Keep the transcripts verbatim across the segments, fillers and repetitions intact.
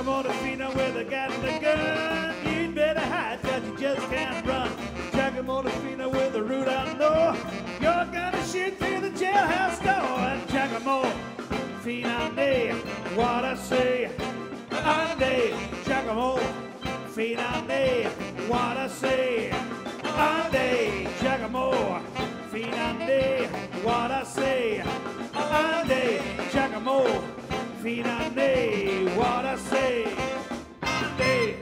Mortofino with a Gatling gun. You'd better hide, cause you just can't run. Jackie Mortofino with a root I know. You're gonna shoot through the jailhouse door. And Jackie Mortofino, what I say. Ande, Jackie Mortofino, what I say. Ande, Jackie Mortofino, what I say. Ande, Jackie Mortofino, what I say. Ande.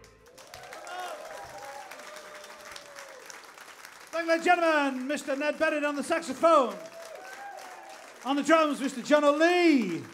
Thank you, ladies and gentlemen, Mister Ned Bennett on the saxophone. On the drums, Mister John O'Lee.